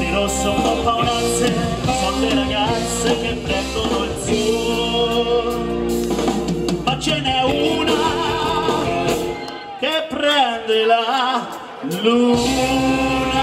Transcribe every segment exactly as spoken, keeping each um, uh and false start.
rosso un po' paonazze, sono le ragazze che prendono il suo, ma ce n'è una che prende la luna.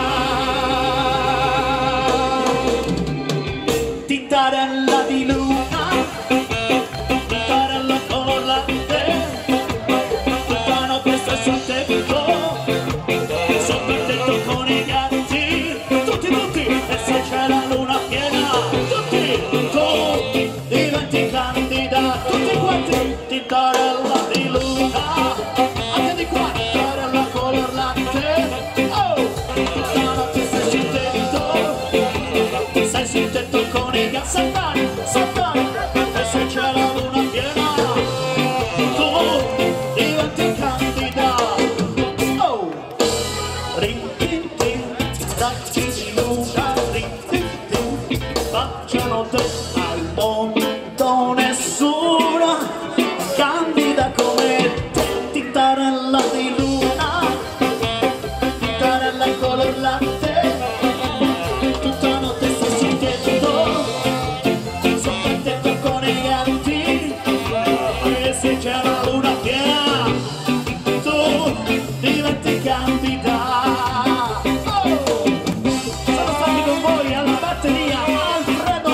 Tintarella di luna, tintarella con latte, tutta notte sta sul tetto, sotto il tetto con i gatti, tutti tutti, e se c'è la luna piena, tutti, tu diventi candida, tutti quanti, tintarella di luna, anche di qua, tintarella color latte, oh, tutta notte stai sul tetto, stai sul tetto con i gatti, saltare, saltare, e se c'è la luna piena, tu diventi candida, oh, ring tin tin, dacci di luna, ring tin tin, facciano te al mondo nessuna, candida come te, tintarella di luna, tintarella color latte, tutta notte sta sul tetto, sotto il tetto con i gatti, e se c'è la luna piena, tu diventi candida. Oh! Sono stati con voi alla batteria Alfredo,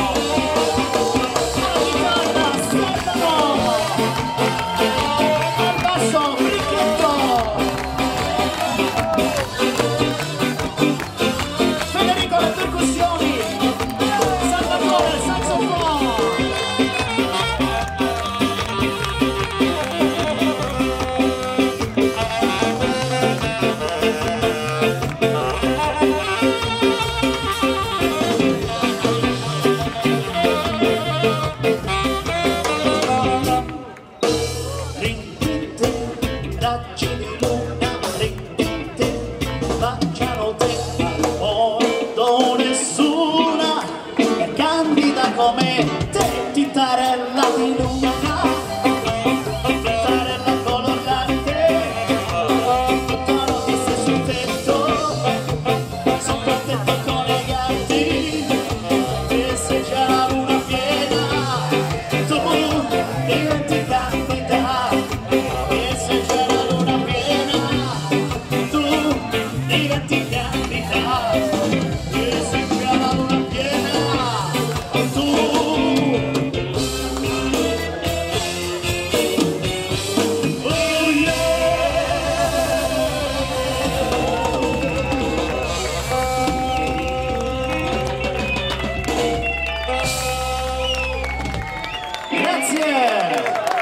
alla chitarra Stefano, al basso Bricchetto, Federico alle percussioni, Salvatore al saxofono. Ring tin tin, raggi di luna, ring tin tin, baciano te al mondo nessuna, è candida come te, tintarella di luna, tintarella color latte, tutta notte stai sul tetto, sotto il tetto con i gatti, e se c'è la luna piena, tu diventi candida, e se c'è la luna piena, tu diventi candida, e se c'è la luna piena, tu oh yeah! Grazie!